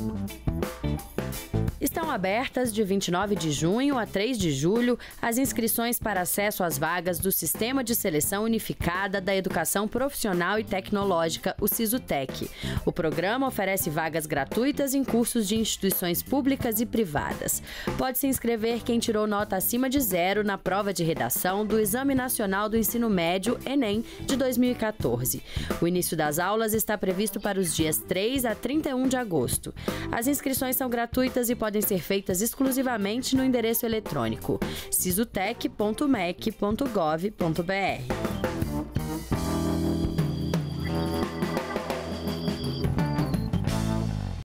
Estão abertas de 29 de junho a 3 de julho as inscrições para acesso às vagas do Sistema de Seleção Unificada da Educação Profissional e Tecnológica, o SISUTEC. O programa oferece vagas gratuitas em cursos de instituições públicas e privadas. Pode se inscrever quem tirou nota acima de 0 na prova de redação do Exame Nacional do Ensino Médio, Enem, de 2014. O início das aulas está previsto para os dias 3 a 31 de agosto. As inscrições são gratuitas e podem ser feitas exclusivamente no endereço eletrônico sisutec.mec.gov.br.